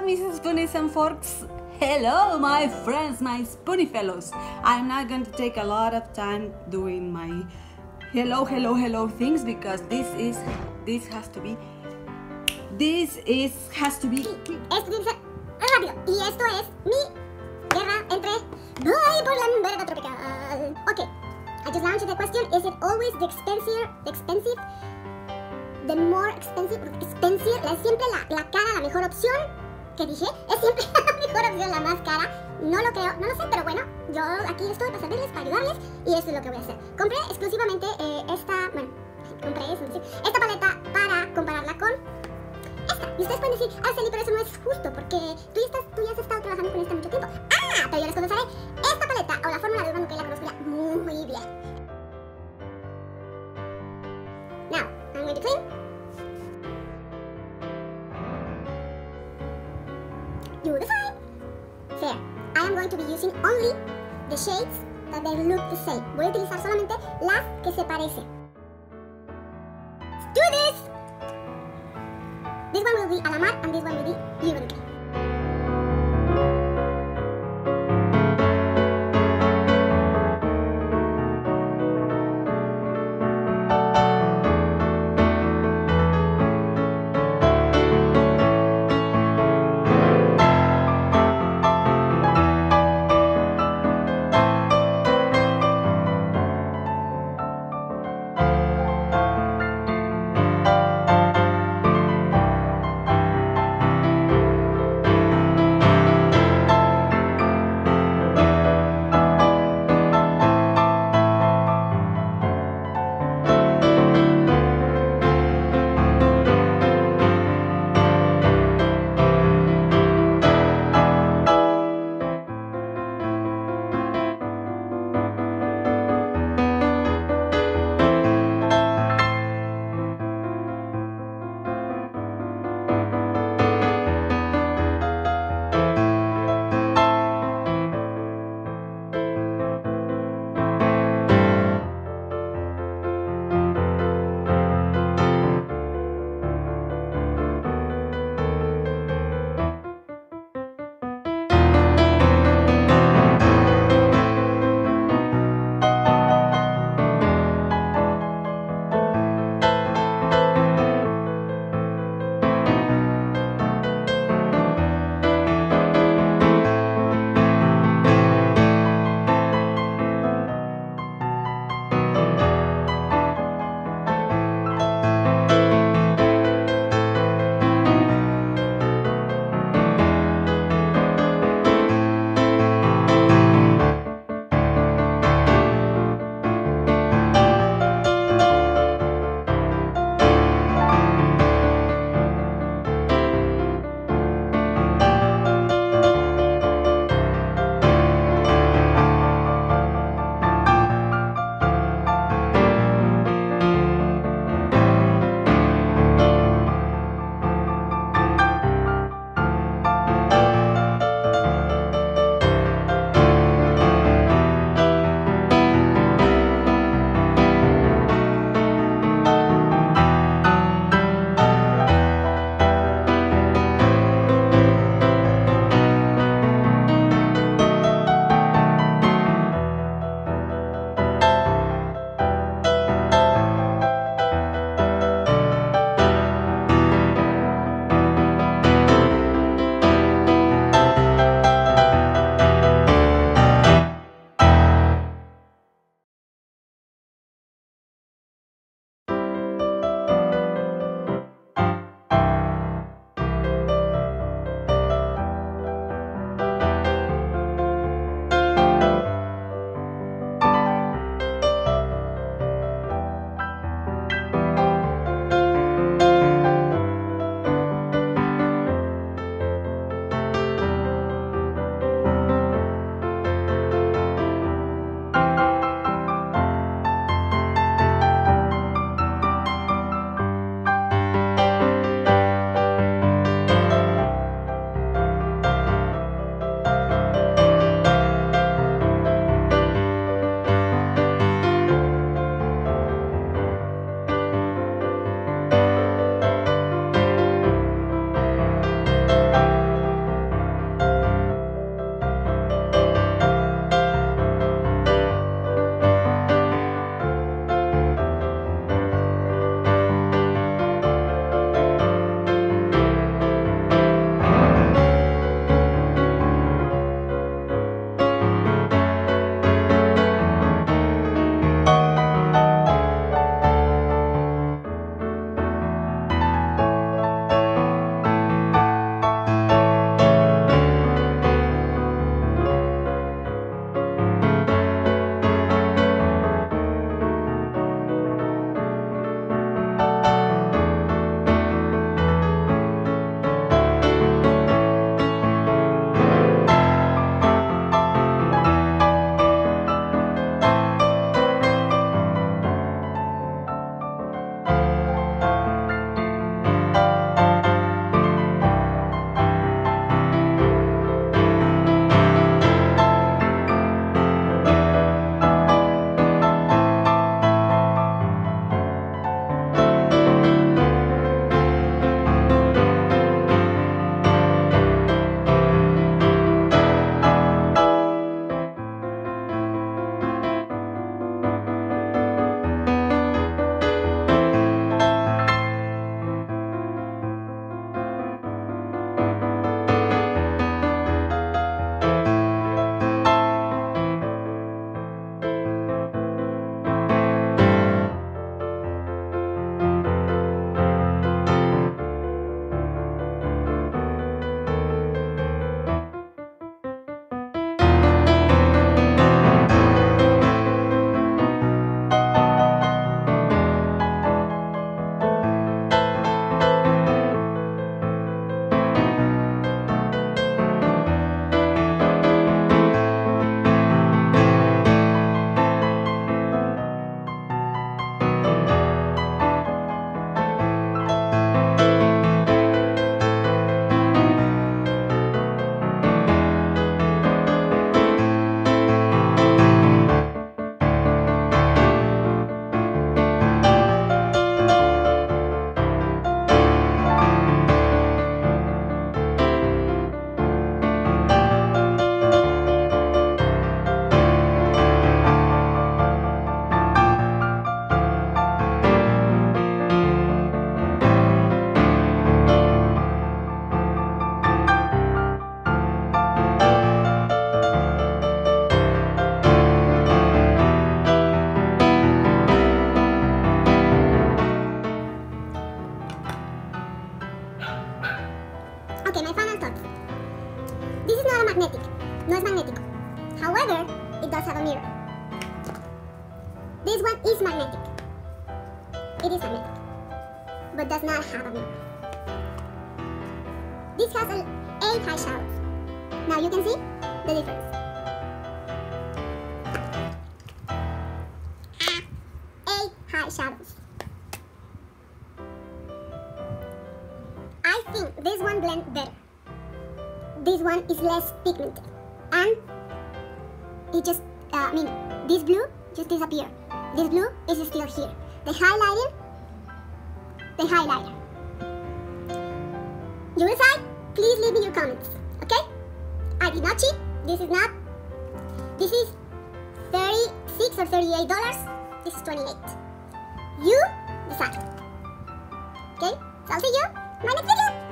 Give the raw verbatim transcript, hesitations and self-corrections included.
mis spoonies and forks. Hello, my friends, my spoony fellows. I'm not going to take a lot of time doing my hello, hello, hello things because this is, this has to be, this is, has to be. Sí, esto tiene que ser rápido. Y esto es mi guerra entre voy por la verga tropical. Okay, I just launched the question. Is it always the expensive, the expensive, the more expensive, expensive, la, siempre la, la cara, la mejor opción que dije? ¿Es siempre la mejor opción, la más cara? No lo creo, no lo sé, pero bueno, yo aquí estoy para servirles, para ayudarles y esto es lo que voy a hacer. Compré exclusivamente eh, esta, bueno, compré eso, esta paleta para compararla con esta. Y ustedes pueden decir, Araceli, pero eso no es justo porque tú ya, estás, tú ya has estado trabajando con esta mucho tiempo. ¡Ah! Pero yo les confesaré, esta paleta o la fórmula de Urban Decay la conozco ya muy bien. Now, I'm going to clean. You decide. Fair. I am going to be using only the shades that they look the same. Voy a utilizar solamente las que se parecen. Let's do this! This one will be Alamar and this one will be Urban Decay. is magnetic. It is magnetic, but does not have a mirror. This has a eight high shadows. Now you can see the difference. Eight high shadows. I think this one blends better. This one is less pigmented, and it just, uh, I mean, this blue just disappeared. This blue is still here. The highlighter, the highlighter. You decide. Please leave me your comments, okay? I did not cheat. This is not. This is thirty-six or thirty-eight dollars. This is twenty-eight. You decide. Okay? So I'll see you in my next video.